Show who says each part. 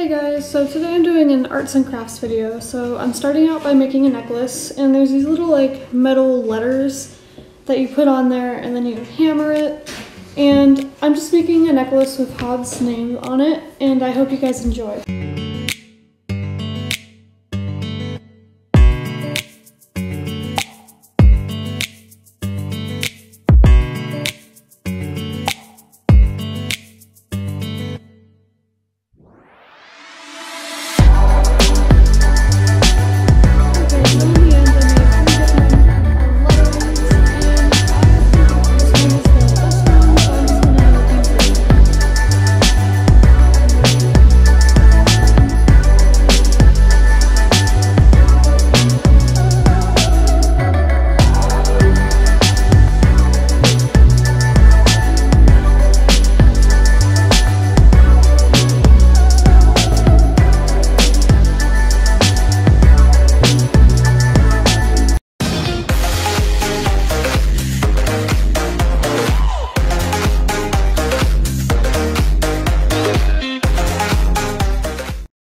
Speaker 1: Hey guys, so today I'm doing an arts and crafts video. So I'm starting out by making a necklace, and there's these little like metal letters that you put on there and then you hammer it. And I'm just making a necklace with Hod's name on it, and I hope you guys enjoy.